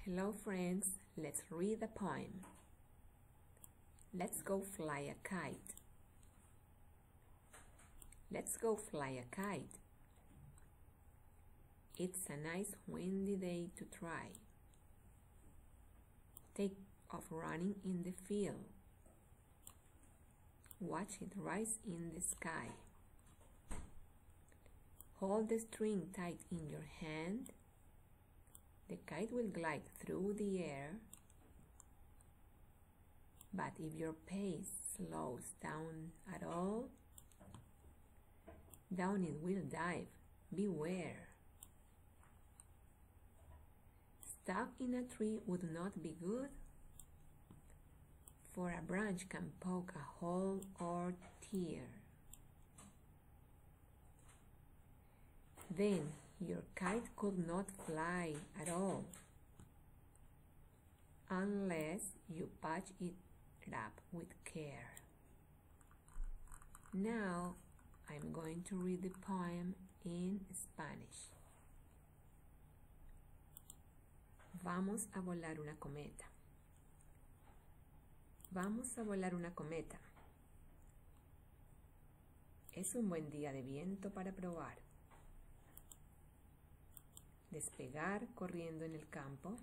Hello friends, let's read the poem. Let's go fly a kite. Let's go fly a kite. It's a nice windy day to try. Take off running in the field. Watch it rise in the sky. Hold the string tight in your hand. The kite will glide through the air, but if your pace slows down at all, down it will dive. Beware. Stuck in a tree would not be good, for a branch can poke a hole or tear. Then your kite could not fly at all, unless you patch it up with care. Now I'm going to read the poem in Spanish. Vamos a volar una cometa. Vamos a volar una cometa. Es un buen día de viento para probar. Despegar corriendo en el campo.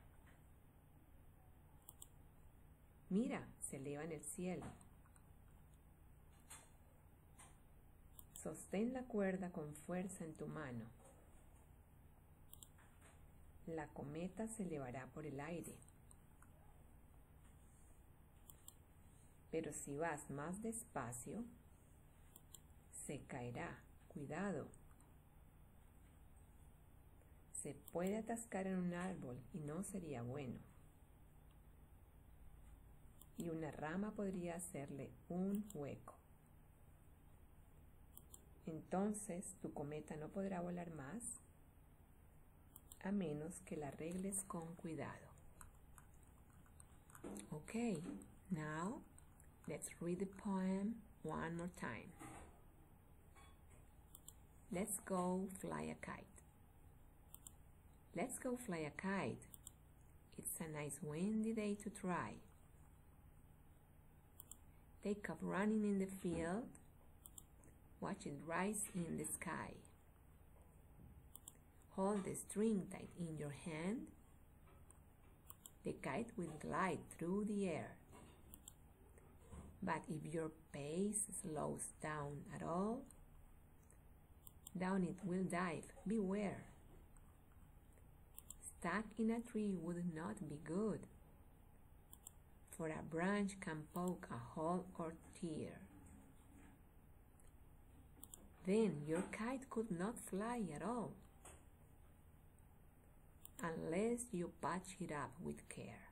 Mira, se eleva en el cielo. Sostén la cuerda con fuerza en tu mano. La cometa se elevará por el aire. Pero si vas más despacio, se caerá. Cuidado. Se puede atascar en un árbol y no sería bueno. Y una rama podría hacerle un hueco. Entonces tu cometa no podrá volar más, a menos que la arregles con cuidado. Okay, now let's read the poem one more time. Let's go fly a kite. Let's go fly a kite. It's a nice windy day to try. Take off running in the field. Watch it rise in the sky. Hold the string tight in your hand. The kite will glide through the air. But if your pace slows down at all, down it will dive. Beware. Stuck in a tree would not be good, for a branch can poke a hole or tear. Then your kite could not fly at all, unless you patch it up with care.